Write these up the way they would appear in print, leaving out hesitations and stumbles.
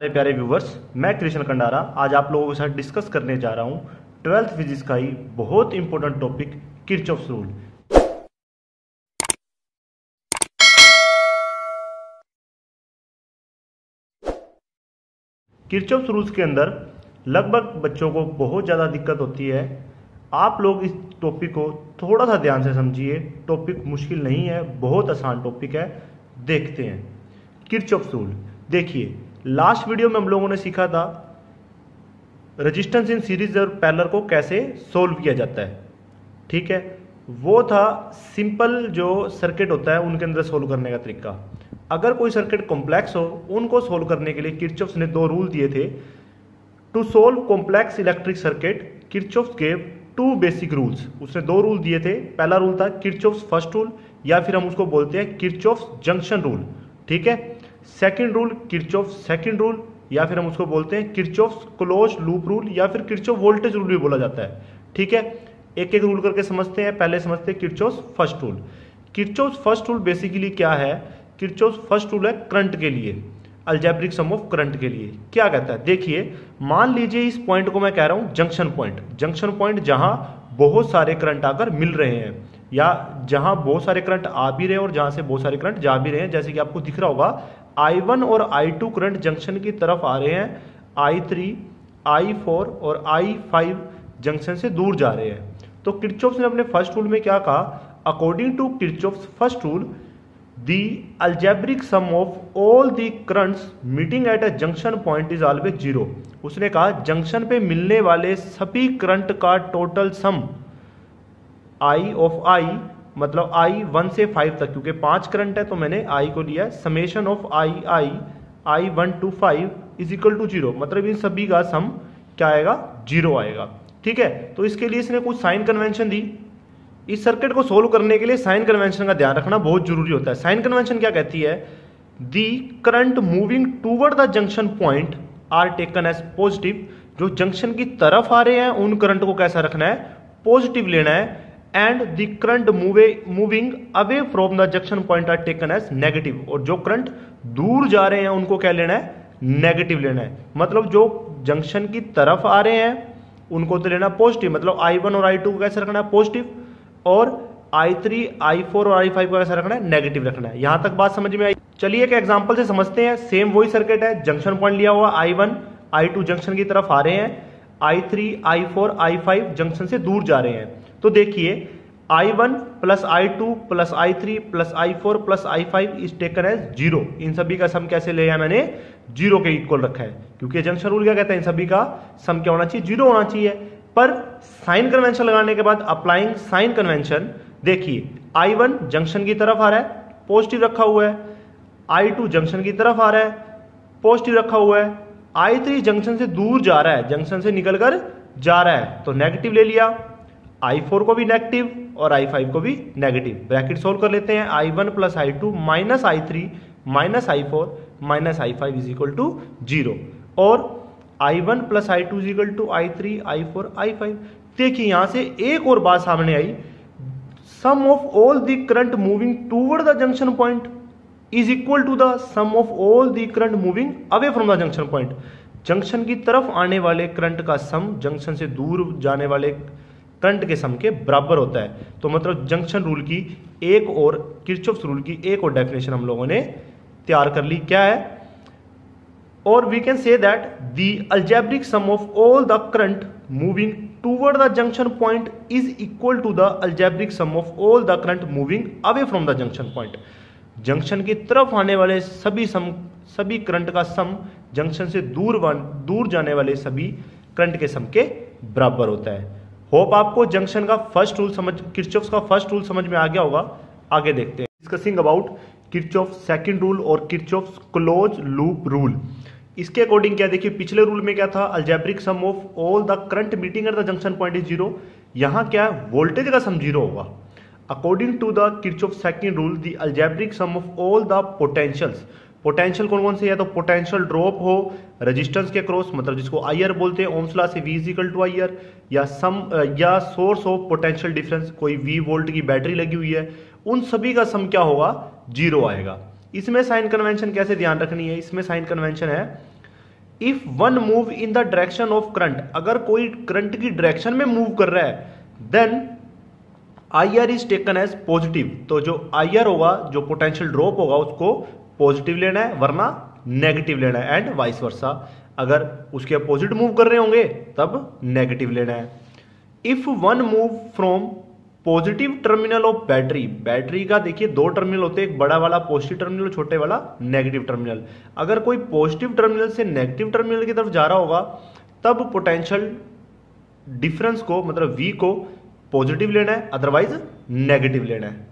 मेरे प्यारे व्यूवर्स, मैं कृष्ण कंडारा आज आप लोगों के साथ डिस्कस करने जा रहा हूं 12th फिजिक्स का ही बहुत important topic Kirchhoff's rule. Kirchhoff's rules के अंदर लगभग बच्चों को बहुत ज़्यादा दिक्कत होती है। आप लोग इस टॉपिक को थोड़ा सा ध्यान से समझिए। टॉपिक मुश्किल नहीं है, बहुत आसान टॉपिक है। देखते हैं किरचॉफ्स रूल। देखिए, लास्ट वीडियो में हम लोगों ने सीखा था रेजिस्टेंस इन सीरीज और पैरेलल को कैसे सोल्व किया जाता है। ठीक है, वो था सिंपल जो सर्किट होता है उनके अंदर सोल्व करने का तरीका। अगर कोई सर्किट कॉम्प्लेक्स हो, उनको सोल्व करने के लिए किरचॉफ्स ने दो रूल दिए थे। To solve complex electric circuit Kirchhoff's gave two basic rules. उसने दो रूल दिए थे। पहला रूल था किरचॉफ्स फर्स्ट रूल, या फिर हम उसको बोलते हैं किरचॉफ्स जंक्शन रूल। ठीक है, second rule Kirchhoff's second rule, या फिर हम उसको बोलते हैं किरचॉफ्स क्लोज लूप रूल, या फिर किरचॉफ वोल्टेज रूल भी बोला जाता है। ठीक है, एक एक रूल करके समझते हैं। पहले समझते हैं Kirchhoff's first rule. Kirchhoff's first rule basically क्या है? किरचॉफ्स फर्स्ट रूल है करंट के लिए, अलजेब्रिक सम ऑफ करंट के लिए। क्या कहता है? देखिए, मान लीजिए इस पॉइंट को मैं कह रहा हूं जंक्शन पॉइंट। जंक्शन पॉइंट जहां बहुत सारे करंट आकर मिल रहे हैं, या जहां बहुत सारे करंट आ भी रहे हैं और जहां से बहुत सारे करंट जा भी रहे हैं। जैसे कि आपको दिख रहा होगा I1 और I2 करंट जंक्शन की तरफ आ रहे हैं, I3, I4 और I5 जंक्शन से दूर जा रहे हैं। तो किरचॉफ्स ने अपने फर्स्ट रूल में क्या कहा? According to Kirchhoff's first rule, the algebraic sum of all the currents meeting at a junction point is always zero. उसने कहा जंक्शन पे मिलने वाले सभी करंट का total sum I of I, मतलब I 1 से 5 तक, क्योंकि 5 करंट है तो मैंने I को लिया, summation of I 1 to 5 is equal to zero. मतलब इन सभी का सम क्या आएगा? जीरो आएगा। ठीक है, तो इसके लिए इसने कुछ साइन कन्वेंशन दी। इस सर्किट को सोल्व करने के लिए साइन कन्वेंशन का ध्यान रखना बहुत जरूरी होता है। साइन कन्वेंशन क्या कहती है? The current moving toward the junction point are taken as positive. जो जंक्शन की तरफ आ रहे हैं उन करंट को कैसा रखना है? पॉजिटिव लेना है। And the current moving away from the junction point are taken as negative. और जो करंट दूर जा रहे हैं उनको क्या लेना है? नेगेटिव लेना है। मतलब जो जंक्शन की तरफ आ रहे हैं उनको तो लेना पॉजिटिव, मतलब I1 और I2 को कैसे रखना है? पॉजिटिव। और I3, I4 और I5 को कैसे रखना है? नेगेटिव रखना है। यहां तक बात समझ में आई? चलिए एक एग्जांपल से समझते हैं। सेम वही सर्किट है, जंक्शन पॉइंट लिया हुआ, I1, I2 जंक्शन की तरफ आ रहे हैं, I3, I4, I5 जंक्शन से दूर जा रहे हैं। तो देखिए, I1 plus I2 plus I3 plus I4 plus I5 is taken as zero. इन सभी का सम कैसे लिया मैंने? जीरो के इक्वल रखा है, क्योंकि जंक्शन रूल क्या कहता है? इन सभी का सम क्या होना चाहिए? जीरो होना चाहिए। पर साइन कन्वेंशन लगाने के बाद, अप्लाइंग साइन कन्वेंशन, देखिए I1 जंक्शन की तरफ आ रहा है, पॉजिटिव रखा हुआ है। I2 जंक्शन की तरफ आ रहा है, पॉजिटिव रखा हुआ है। I3 जंक्शन से दूर जा रहा है, जंक्शन से निकलकर जा रहा है, तो नेगेटिव ले लिया। I4 को भी नेगेटिव और I5 को भी नेगेटिव। ब्रैकेट सोल्व कर लेते हैं। I1 plus I2 minus I3 minus I4 minus I5 is equal to zero. और I1 plus I2 is equal to I3 I4 I5। देखिए यहां से एक और बात सामने आई, sum of all the current moving toward the junction point is equal to the sum of all the current moving away from the junction point. Junction की तरफ आने वाले करंट का सम जंक्शन से दूर जाने वाले करंट के सम के बराबर होता है। तो मतलब जंक्शन रूल की एक और, किरचॉफ्स रूल की एक और डेफिनेशन हम लोगों ने तैयार कर ली। क्या है? और we can say that the algebraic sum of all the current moving toward the junction point is equal to the algebraic sum of all the current moving away from the junction point. Junction की तरफ आने वाले सभी current का सम junction से दूर जाने वाले सभी करंट के सम के बराबर होता है। होप आपको जंक्शन का फर्स्ट रूल समझ, किरचॉफ्स का फर्स्ट रूल समझ में आ गया होगा। आगे देखते हैं, discussing about Kirchhoff's second rule और किरचॉफ्स क्लोज लूप रूल। इसके अकॉर्डिंग क्या, देखिए पिछले रूल में क्या था? Algebraic sum of all the current meeting at the junction point is zero. यहां क्या है? वोल्टेज का सम जीरो होगा। According to the Kirchhoff's second rule, the algebraic sum of all the potentials. Potential कौन कौन से? या तो पोटेंशियल ड्रॉप हो रेजिस्टेंस के क्रॉस, मतलब जिसको आईआर बोलते हैं, ओम्स लॉ से V is equal to IR, या सोर्स ऑफ पोटेंशियल डिफरेंस, कोई V वोल्ट की बैटरी लगी हुई है, उन सभी का सम क्या होगा? जीरो आएगा। इसमें साइन कन्वेंशन कैसे ध्यान रखनी है? इसमें साइन कन्वेंशन है if one move in the direction of current, अगर कोई करंट की डायरेक्शन में मूव कर रहा है, then I R is taken as positive, तो जो आई आर होगा, जो पोटेंशियल ड्रॉप होगा, उसको पॉजिटिव लेना है, वरना नेगेटिव लेना है, एंड वाइस वर्सा। अगर उसके अपोजिट मूव कर रहे होंगे तब नेगेटिव लेना है। If one move from positive terminal of battery, battery का देखिए दो टर्मिनल होते हैं, एक बड़ा वाला पॉजिटिव टर्मिनल, छोटे वाला नेगेटिव टर्मिनल। अगर कोई पॉजिटिव टर्मिनल से नेगेटिव टर्मिनल की तरफ जा रहा होगा, तब पोटेंशियल डिफरेंस को, मतलब V को पॉजिटिव लेना है, अदरवाइज नेगेटिव लेना है।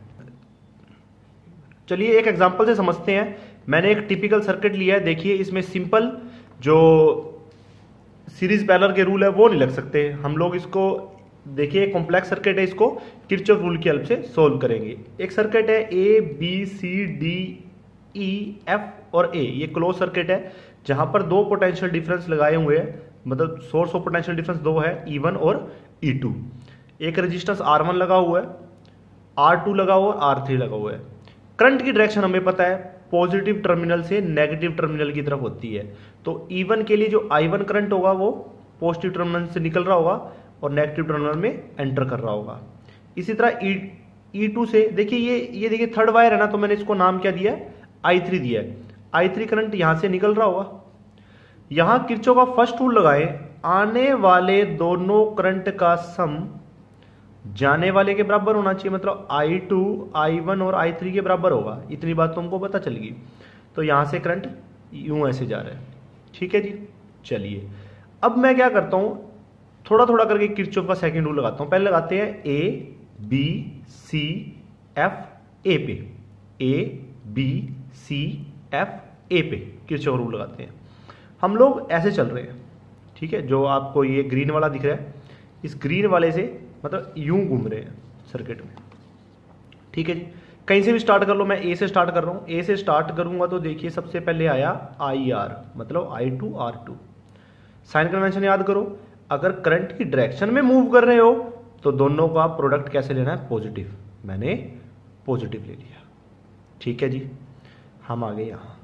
चलिए एक एग्जांपल से समझते हैं। मैंने एक टिपिकल सर्किट लिया है, देखिए इसमें सिंपल जो सीरीज पैरेलल के रूल है वो नहीं लग सकते हम लोग। इसको देखिए कॉम्प्लेक्स सर्किट है, इसको किरचॉफ रूल की हेल्प से सोल्व करेंगे। एक सर्किट है A B C D E F और A, ये क्लोज सर्किट है जहां पर दो पोटेंशियल डिफरेंस लगाए हुए हैं, मतलब सोर्स ऑफ पोटेंशियल डिफरेंस दो है, E1 और E2। एक रेजिस्टेंस R1 लगा हुआ है, R2 लगा हुआ है, R3 लगा हुआ है। करंट की डायरेक्शन हमें पता है पॉजिटिव टर्मिनल से नेगेटिव टर्मिनल की तरफ होती है, तो E1 के लिए जो I1 करंट होगा वो पॉजिटिव टर्मिनल से निकल रहा होगा और नेगेटिव टर्मिनल में एंटर कर रहा होगा। इसी तरह E2 से देखिए, ये देखिए थर्ड वायर है ना, तो मैंने इसको नाम क्या दिया है, I3 दिया है। I3 करंट यहां से निकल रहा होगा। यहां किरचॉफ का फर्स्ट रूल लगाए, आने वाले दोनों करंट का सम जाने वाले के बराबर होना चाहिए, मतलब I2 I1 और I3 के बराबर होगा। इतनी बात तो हमको पता चल गई। तो यहां से करंट यूं ऐसे जा रहा है, ठीक है जी। चलिए अब मैं क्या करता हूं, थोड़ा थोड़ा करके किरचॉफ का सेकंड रूल लगाता हूं। पहले लगाते हैं A B C F A पे, A B C F A पे किरचॉफ रूल लगाते हैं। हम लोग ऐसे चल रहे हैं, ठीक है। जो आपको ये ग्रीन वाला दिख रहा है, इस ग्रीन वाले से मतलब यूं घूम रहे हैं सर्किट में, ठीक है जी। कहीं से भी स्टार्ट कर लो, मैं A से स्टार्ट कर रहा हूं। A से स्टार्ट करूंगा तो देखिए सबसे पहले आया IR, मतलब I2 R2। साइन कन्वेंशन याद करो, अगर करंट की डायरेक्शन में मूव कर रहे हो तो दोनों का प्रोडक्ट कैसे लेना है, पॉजिटिव। मैंने पॉजिटिव ले लिया, ठीक है जी। हम आ गए यहां,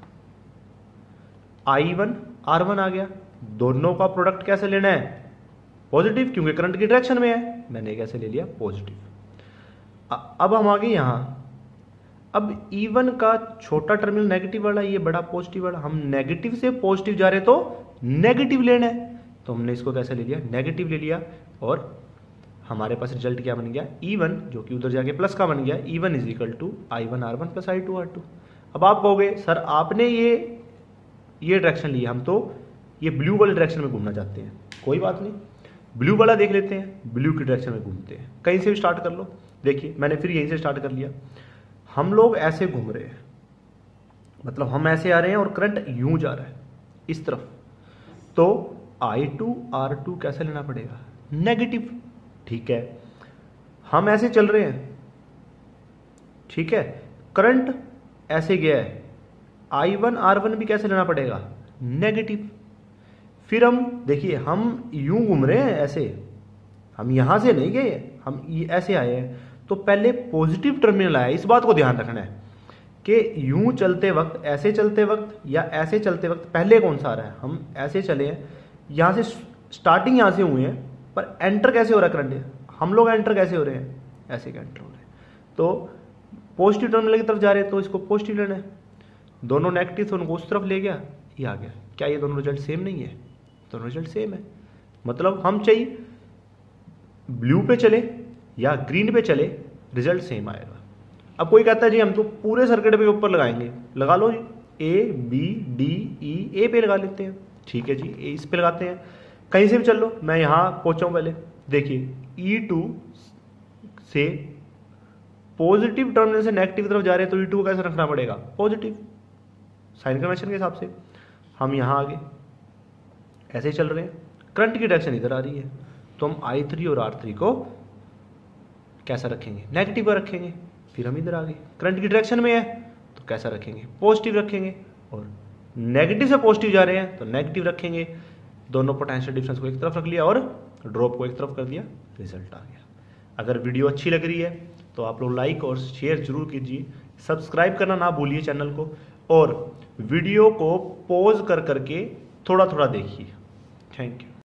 I1 R1 आ गया, दोनों का प्रोडक्ट कैसे लेना है, पॉजिटिव, क्योंकि करंट की डायरेक्शन में है। मैंने कैसे ले लिया, पॉजिटिव। अब हम आ गए यहां, अब E1 का छोटा टर्मिनल नेगेटिव वाला, ये बड़ा पॉजिटिव वाला, हम नेगेटिव से पॉजिटिव जा रहे तो नेगेटिव लेना है, तो हमने इसको कैसे ले लिया, नेगेटिव ले लिया। और हमारे पास रिजल्ट क्या बन गया, E1 जो कि उधर जाके प्लस का बन गया, E1 is equal to I1 R1 plus I2 R2। अब आप कहोगे सर आपने ये डायरेक्शन लिया, हम तो ये ब्लू वाले डायरेक्शन में घूमना चाहते हैं। कोई बात नहीं, ब्लू वाला देख लेते हैं, ब्लू की डायरेक्शन में घूमते हैं। कहीं से भी स्टार्ट कर लो, देखिए मैंने फिर यहीं से स्टार्ट कर लिया। हम लोग ऐसे घूम रहे हैं, मतलब हम ऐसे आ रहे हैं और करंट यूं जा रहा है इस तरफ, तो I2 R2 कैसे लेना पड़ेगा, नेगेटिव, ठीक है। हम ऐसे चल रहे हैं, ठीक है, करंट ऐसे गया है, I1 R1 भी कैसे लेना पड़ेगा, नेगेटिव। फिर हम देखिए हम यूं घूम रहे हैं ऐसे, हम यहां से नहीं गए, हम ऐसे आए हैं, तो पहले पॉजिटिव टर्मिनल आया। इस बात को ध्यान रखना है कि यूं चलते वक्त, ऐसे चलते वक्त या ऐसे चलते वक्त पहले कौन सा आ रहा है। हम ऐसे चले हैं, यहां से स्टार्टिंग यहां से हुई है, पर एंटर कैसे हो रहा है करंट, हम लोग एंटर कैसे हो रहे हैं, ऐसे एंटर हो रहे हैं। तो पॉजिटिव टर्मिनल की तरफ जा रहे हैं तो इसको पॉजिटिव लेना है, दोनों नेगेटिव तो उनको उस तरफ ले गया, ये आ गया। क्या ये दोनों रिजल्ट सेम नहीं है, दोनों रिजल्ट सेम है। मतलब हम चाहिए ब्लू पे चले या ग्रीन पे चले, रिजल्ट सेम आएगा। अब कोई कहता है जी हम तो पूरे सर्किट पे ऊपर लगाएंगे, लगा लो जी, A B D E A पे लगा लेते हैं, ठीक है जी, A इस पे लगाते हैं। कहीं से भी चल लो, मैं यहां पहुंचा हूं पहले, देखिए E2 से पॉजिटिव टर्मिनल से नेगेटिव तरफ जा रहे हैं, तो E2 को कैसे रखना पड़ेगा, पॉजिटिव, साइन कन्वेंशन के हिसाब से। हम यहां आगे ऐसे ही चल रहे हैं, करंट की डायरेक्शन इधर आ रही है, तो हम I3 और R3 को कैसा रखेंगे, नेगेटिव पर रखेंगे। फिर हम इधर आ गए, करंट की डायरेक्शन में है तो कैसा रखेंगे, पॉजिटिव रखेंगे, और नेगेटिव से पॉजिटिव जा रहे हैं तो नेगेटिव रखेंगे। दोनों पोटेंशियल डिफरेंस को एक तरफ रख लिया और ड्रॉप को एक तरफ कर दिया, रिजल्ट आ गया। अगर वीडियो अच्छी लग रही है तो आप लोग लाइक और शेयर जरूर कीजिए, सब्सक्राइब करना ना भूलिए चैनल को, और वीडियो को पॉज कर करके थोड़ा थोड़ा देखिए। Thank you.